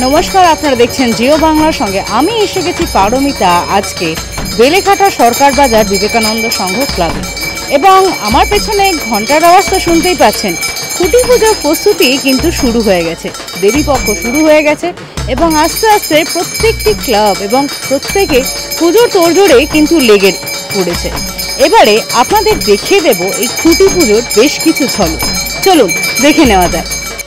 নমস্কার, আপনারা দেখছেন জিও বাংলার সঙ্গে আমি এসে গেছি পারমিতা আজকে বেলেঘাটা সরকার বাজার বিবেকানন্দ সংঘ ক্লাবে। এবং আমার পেছনে ঘন্টার আওয়াজ তো শুনতেই পাচ্ছেন। খুঁটি পুজোর প্রস্তুতি কিন্তু শুরু হয়ে গেছে, দেবীপক্ষ শুরু হয়ে গেছে এবং আস্তে আস্তে প্রত্যেকটি ক্লাব এবং প্রত্যেকে পুজোর তোড়জোড়ে কিন্তু লেগে পড়েছে। এবারে আপনাদের দেখিয়ে দেব এই খুঁটি পুজোর বেশ কিছু ঝলক। চলুন দেখে নেওয়া যাক।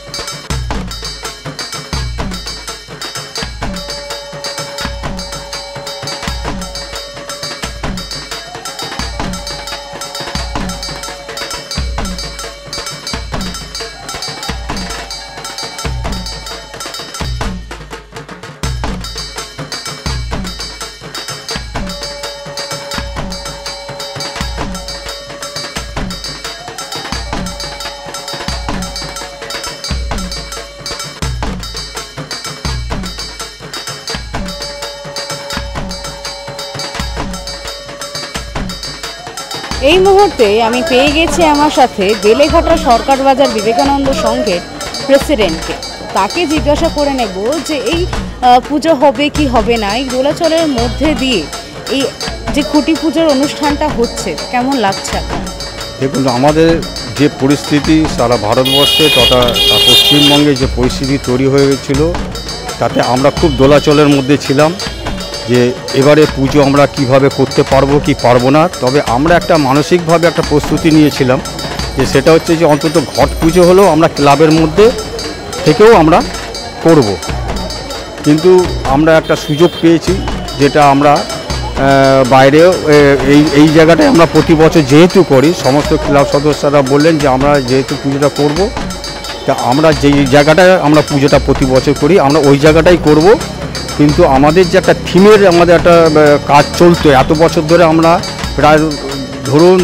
এই মুহূর্তে আমি পেয়ে গেছি আমার সাথে বেলেঘাটা সরকার বাজার বিবেকানন্দ সংঘের প্রেসিডেন্টকে। তাকে জিজ্ঞাসা করে নেব যে এই পুজো হবে কি হবে না, এই দোলাচলের মধ্যে দিয়ে এই যে খুঁটি পুজোর অনুষ্ঠানটা হচ্ছে কেমন লাগছে আপনার? দেখুন, আমাদের যে পরিস্থিতি সারা ভারতবর্ষে তথা পশ্চিমবঙ্গে যে পরিস্থিতি তৈরি হয়ে গেছিল, তাতে আমরা খুব দোলাচলের মধ্যে ছিলাম যে এবারে পুজো আমরা কিভাবে করতে পারবো কি পারবো না। তবে আমরা একটা মানসিকভাবে একটা প্রস্তুতি নিয়েছিলাম যে সেটা হচ্ছে যে অন্তত ঘট পুজো হলেও আমরা ক্লাবের মধ্যে থেকেও আমরা করব। কিন্তু আমরা একটা সুযোগ পেয়েছি, যেটা আমরা বাইরেও এই জায়গাটায় আমরা প্রতি বছর যেহেতু করি, সমস্ত ক্লাব সদস্যরা বললেন যে আমরা যেহেতু পুজোটা করব, তা আমরা যেই জায়গাটায় আমরা পুজোটা প্রতি বছর করি আমরা ওই জায়গাটাই করব। কিন্তু আমাদের যে একটা থিমের আমাদের একটা কাজ চলতো এত বছর ধরে, আমরা প্রায় ধরুন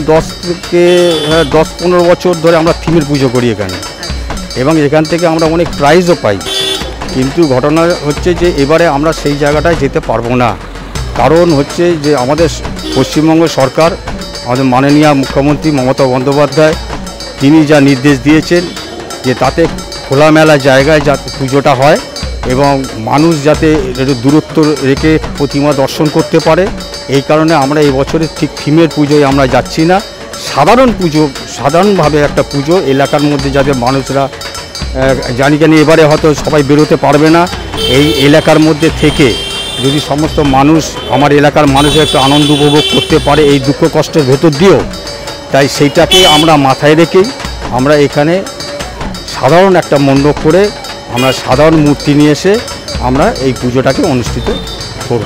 10-15 বছর ধরে আমরা থিমের পুজো করি এখানে, এবং এখান থেকে আমরা অনেক প্রাইজও পাই। কিন্তু ঘটনা হচ্ছে যে এবারে আমরা সেই জায়গাটায় যেতে পারবো না। কারণ হচ্ছে যে আমাদের পশ্চিমবঙ্গ সরকার, আমাদের মাননীয় মুখ্যমন্ত্রী মমতা বন্দ্যোপাধ্যায়, তিনি যা নির্দেশ দিয়েছেন যে তাতে খোলামেলা জায়গায় যাতে পুজোটা হয় এবং মানুষ যাতে একটু দূরত্ব রেখে প্রতিমা দর্শন করতে পারে, এই কারণে আমরা এই বছরের ঠিক থিমের পুজোয় আমরা যাচ্ছি না। সাধারণ পুজো, সাধারণভাবে একটা পুজো এলাকার মধ্যে যাতে মানুষরা জানি এবারে হয়তো সবাই বেরোতে পারবে না, এই এলাকার মধ্যে থেকে যদি সমস্ত মানুষ, আমার এলাকার মানুষের একটু আনন্দ উপভোগ করতে পারে এই দুঃখ কষ্টের ভেতর দিয়েও, তাই সেইটাকে আমরা মাথায় রেখেই আমরা এখানে সাধারণ একটা মণ্ডপ করে আমরা সাধারণ মূর্তি নিয়ে এসে আমরা এই পুজোটাকে অনুষ্ঠিত করব।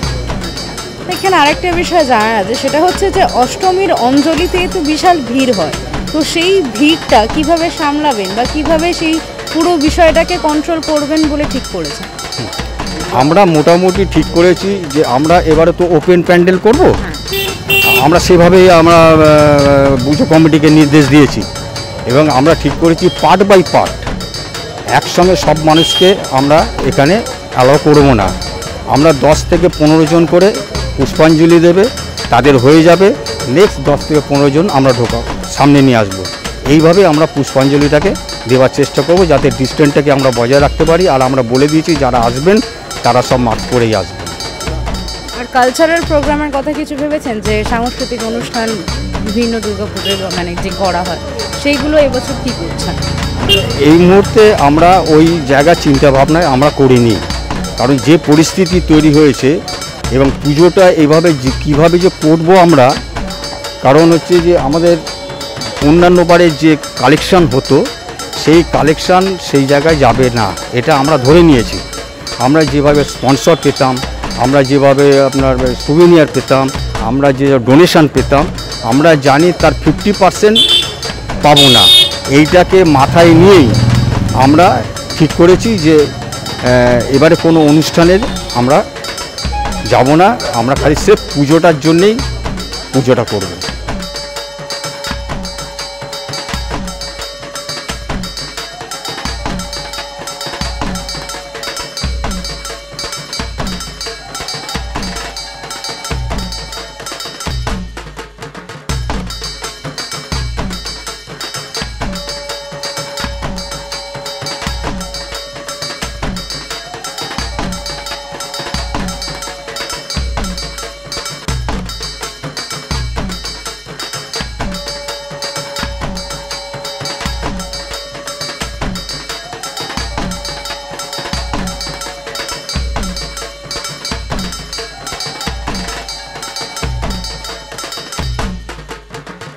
এখানে আরেকটা বিষয় জানা আছে, সেটা হচ্ছে যে অষ্টমীর অঞ্জলিতে তো বিশাল ভিড় হয়, তো সেই ভিড়টা কিভাবে সামলাবেন বা কিভাবে সেই পুরো বিষয়টাকে কন্ট্রোল করবেন বলে ঠিক করেছেন? আমরা মোটামুটি ঠিক করেছি যে আমরা এবারে তো ওপেন প্যান্ডেল করব, আমরা সেভাবেই আমরা পুজো কমিটিকে নির্দেশ দিয়েছি এবং আমরা ঠিক করেছি পার্ট বাই পার্ট একসঙ্গে সব মানুষকে আমরা এখানে অ্যালাউ করবো না। আমরা 10 থেকে 15 জন করে পুষ্পাঞ্জলি দেবে, তাদের হয়ে যাবে, নেক্সট 10 থেকে 15 জন আমরা সামনে নিয়ে আসবো। এইভাবে আমরা পুষ্পাঞ্জলিটাকে দেওয়ার চেষ্টা করব, যাতে ডিস্টেন্সটাকে আমরা বজায় রাখতে পারি। আর আমরা বলে দিয়েছি যারা আসবেন তারা সব মাস্ক পরেই আসবেন। আর কালচারাল প্রোগ্রামের কথা কিছু ভেবেছেন, যে সাংস্কৃতিক অনুষ্ঠান বিভিন্ন দুর্গাপুজোর মানে যে করা হয়, সেইগুলো এবছর কী করছেন? এই মুহূর্তে আমরা ওই জায়গা চিন্তা ভাবনায় আমরা করিনি, কারণ যে পরিস্থিতি তৈরি হয়েছে এবং পুজোটা এইভাবে কীভাবে যে করবো আমরা, কারণ হচ্ছে যে আমাদের অন্যান্য বারে যে কালেকশান হতো সেই কালেকশান সেই জায়গায় যাবে না, এটা আমরা ধরে নিয়েছি। আমরা যেভাবে স্পন্সর পেতাম, আমরা যেভাবে আপনার সুভিনিয়ার পেতাম, আমরা যে ডোনেশান পেতাম, আমরা জানি তার 50% পাবো না। এইটাকে মাথায় নিয়েই আমরা ঠিক করেছি যে এবারে কোনো অনুষ্ঠানের আমরা যাব না, আমরা খালি স্রেফ পুজোটার জন্যেই পুজোটা করব।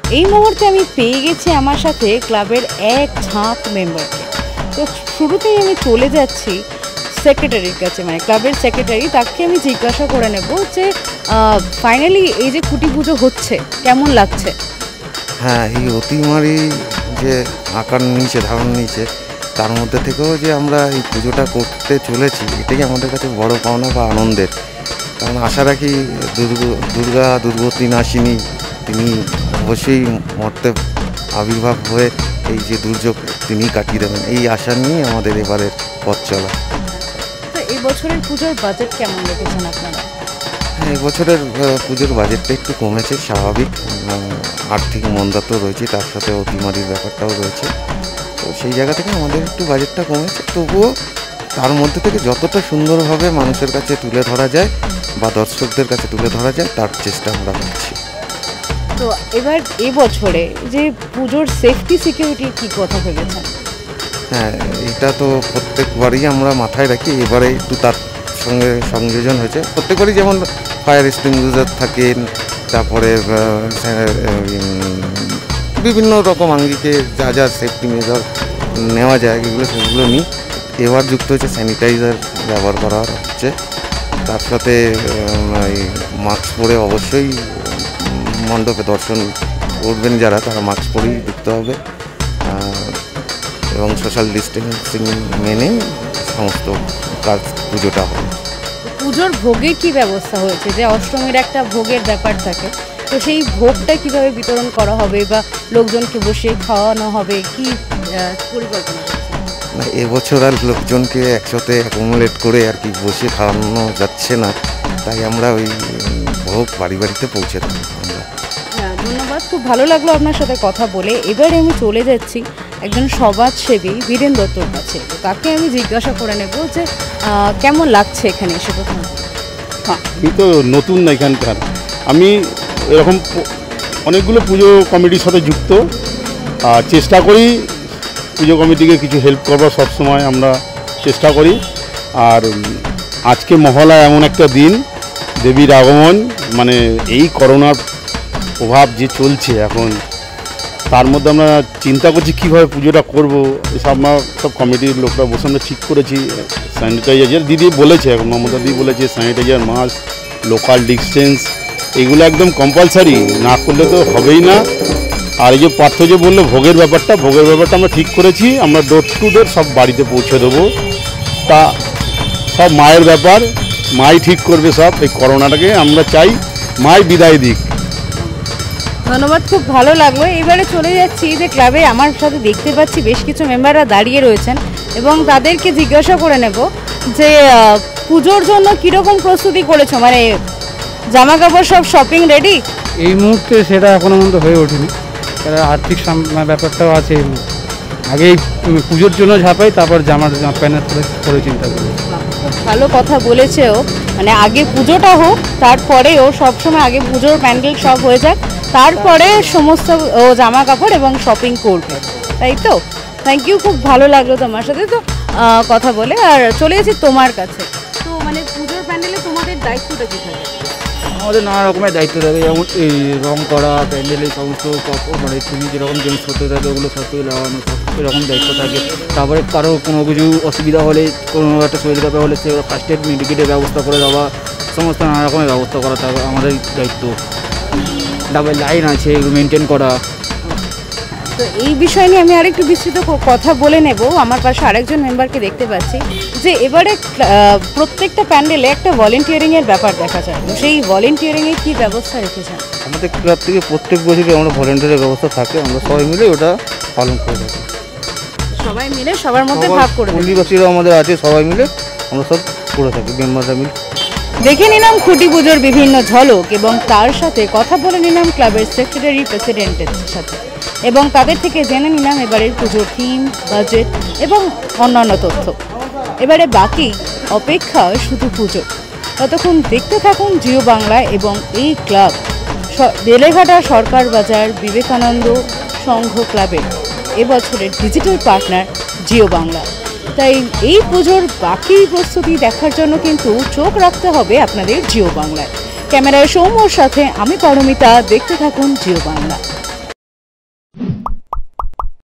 এই মুহূর্তে আমি পেয়ে গেছি আমার সাথে ক্লাবের এক ঝাঁক মেম্বারকে। তো শুরুতেই আমি চলে যাচ্ছি সেক্রেটারির কাছে, মানে ক্লাবের সেক্রেটারি, তাকে আমি জিজ্ঞাসা করে নেব যে ফাইনালি এই যে খুঁটি পুজো হচ্ছে কেমন লাগছে। হ্যাঁ, এই অতিমারি যে আকার নিয়েছে, ধারণ নিয়েছে, তার মধ্যে থেকেও যে আমরা এই পুজোটা করতে চলেছি, এটাই আমাদের কাছে বড় পাওনা বা আনন্দের। কারণ আশা রাখি দুর্গতি নাশিনী তিনি অবশ্যই মর্তে আবির্ভাব হয়ে এই যে দুর্যোগ তিনি কাটিয়ে দেবেন, এই আশা নিয়ে আমাদের এবারের পথ চলা। তো এই বছরের পুজোর বাজেট কেমন রেখেছেন আপনারা? হ্যাঁ, এই বছরের পুজোর বাজেটটা একটু কমেছে, স্বাভাবিক। আর্থিক মন্দা তো রয়েছে, তার সাথে অতিমারির ব্যাপারটাও রয়েছে। তো সেই জায়গা থেকে আমাদের একটু বাজেটটা কমেছে, তবুও তার মধ্যে থেকে যতটা সুন্দরভাবে মানুষের কাছে তুলে ধরা যায় বা দর্শকদের কাছে তুলে ধরা যায় তার চেষ্টা আমরা করছি। তো এবার এবছরে যে পুজোর সেফটি সিকিউরিটির কী কথা ভেবেছেন? হ্যাঁ, এটা তো প্রত্যেকবারই আমরা মাথায় রাখি, এবারে একটু তার সঙ্গে সংযোজন হয়েছে। প্রত্যেকবারই যেমন ফায়ার এক্সটিংগুইশার থাকেন, তারপরে বিভিন্ন রকম আঙ্গিকে যা যা সেফটি মেজার নেওয়া যায় সেগুলো নিই। এবার যুক্ত হয়েছে স্যানিটাইজার ব্যবহার করা হচ্ছে, তার সাথে মাস্ক পরে অবশ্যই মণ্ডপে দর্শন করবেন যারা, তারা মাস্ক পরেই ঢুকতে হবে এবং সোশ্যাল ডিস্টেন্সিং মেনেই সমস্ত কাজ পুজোটা হবে। পুজোর ভোগের কি ব্যবস্থা হয়েছে? যে অষ্টমীর একটা ভোগের ব্যাপার থাকে, তো সেই ভোগটা কিভাবে বিতরণ করা হবে বা লোকজনকে বসে খাওয়ানো হবে, কি পরিকল্পনা করেছে? না, এবছর আর লোকজনকে একসাথে অ্যাকোমোডেট করে আর কি বসে খাওয়ানো যাচ্ছে না, তাই আমরা ওই ভোগ বাড়িতে পৌঁছে দেবো আমরা। হ্যাঁ, ধন্যবাদ, খুব ভালো লাগলো আপনার সাথে কথা বলে। এবার আমি চলে যাচ্ছি একজন সমাজসেবী বীরেন দত্তর কাছে। তো তাকে আমি জিজ্ঞাসা করে নেব যে কেমন লাগছে এখানে এসে প্রথম। হ্যাঁ, আমি তো নতুন না এখানকার, আমি এরকম অনেকগুলো পুজো কমিটির সাথে যুক্ত, আর চেষ্টা করি পুজো কমিটিকে কিছু হেল্প করবার, সবসময় আমরা চেষ্টা করি। আর আজকে মহলা এমন একটা দিন, দেবীর আগমন, মানে এই করোনার প্রভাব যে চলছে এখন, তার মধ্যে আমরা চিন্তা করছি কীভাবে পুজোটা করবো। সব কমিটির লোকরা বসে আমরা ঠিক করেছি স্যানিটাইজার, দিদি বলেছে, এখন মমতা দিদি বলেছে স্যানিটাইজার, মাস্ক, লোকাল ডিস্টেন্স, এগুলো একদম কম্পালসারি, না করলে তো হবেই না। আর এই যে পার্থ যে বললো ভোগের ব্যাপারটা আমরা ঠিক করেছি, আমরা ডোর টু ডোর সব বাড়িতে পৌঁছে দেবো। তা সব মায়ের ব্যাপার, মাই ঠিক করবে সব। এই করোনাটাকে আমরা চাই মাই বিদায় দিক। ধন্যবাদ, খুব ভালো লাগলো। এবারে চলে যাচ্ছি যে ক্লাবে আমার সাথে দেখতে পাচ্ছি বেশ কিছু মেম্বাররা দাঁড়িয়ে রয়েছেন এবং তাদেরকে জিজ্ঞাসা করে নেব যে পুজোর জন্য কীরকম প্রস্তুতি করেছো, মানে জামা কাপড় সব শপিং রেডি? এই মুহূর্তে সেটা এখনো পর্যন্ত হয়ে ওঠেনি, কারণ আর্থিক ব্যাপারটাও আছে। আগেই পুজোর জন্য ঝাঁপাই, তারপর জামার প্যান্ট করে চিন্তা করি। খুব ভালো কথা বলেছে ও, মানে আগে পুজোটা হোক, তারপরেও সবসময় আগে পুজোর প্যান্ডেল সব হয়ে যাক, তারপরে সমস্ত ও জামা কাপড় এবং শপিং করবে, তাই তো? থ্যাংক ইউ, খুব ভালো লাগলো তোমার সাথে তো কথা বলে। আর চলে এসেছি তোমার কাছে, তো মানে পুজোর প্যান্ডেলে তোমাদের দায়িত্বটা কী থাকে? আমাদের নানা রকমের দায়িত্ব থাকে, যেমন এই রং করা, প্যান্ডেলের সমস্ত মানে তুমি যেরকম জিনিসপত্র থাকে ওগুলো সব কিছু লাগানো, সব এরকম দায়িত্ব থাকে। তারপরে কারো কোনো কিছু অসুবিধা হলে, কোনো একটা শরীর ব্যাপার হলে সে ফার্স্ট এড মেডিকেটের ব্যবস্থা করে দেওয়া, সমস্ত নানা রকমের ব্যবস্থা করা থাকে আমাদের দায়িত্ব। ডাবল লাইন আছে, এগুলো মেনটেন করা। তো এই বিষয় নিয়ে আমি আরেকটু বিস্তৃত কথা বলে নেব। আমার পাশে আরেকজন মেম্বারকে দেখতে পাচ্ছি যে এবারে প্রত্যেকটা প্যান্ডেলে একটা ভলেন্টিয়ারিংয়ের ব্যাপার দেখা যায়, তো সেই ভলেন্টিয়ারিংয়ে কী ব্যবস্থা রেখেছেন? আমাদের ক্লাব থেকে প্রত্যেক বছরই আমরা ভলেন্টিয়ারের ব্যবস্থা থাকে, আমরা সবাই মিলে ওটা পালন করে থাকি। সবাই মিলে সবার মধ্যে ভাগ করে পল্লীবাসীরা আমাদের আছে, সবাই মিলে আমরা সব করে থাকি, মেম্বাররা মিলে। দেখে নিলাম খুঁটি পুজোর বিভিন্ন ঝলক এবং তার সাথে কথা বলে নিলাম ক্লাবের সেক্রেটারি প্রেসিডেন্টের সাথে, এবং তাদের থেকে জেনে নিলাম এবারের পুজোর থিম, বাজেট এবং অন্যান্য তথ্য। এবারে বাকি অপেক্ষা শুধু পুজো। ততক্ষণ দেখতে থাকুন জিও বাংলা এবং এই ক্লাব বেলেঘাটা সরকার বাজার বিবেকানন্দ সংঘ ক্লাবের এবছরের ডিজিটাল পার্টনার জিও বাংলা। তাই এই পুজোর বাকি প্রস্তুতি দেখার জন্য কিন্তু চোখ রাখতে হবে আপনাদের জিও বাংলায়। ক্যামেরায় সৌম্যর সাথে আমি পারমিতা, দেখতে থাকুন জিও বাংলা।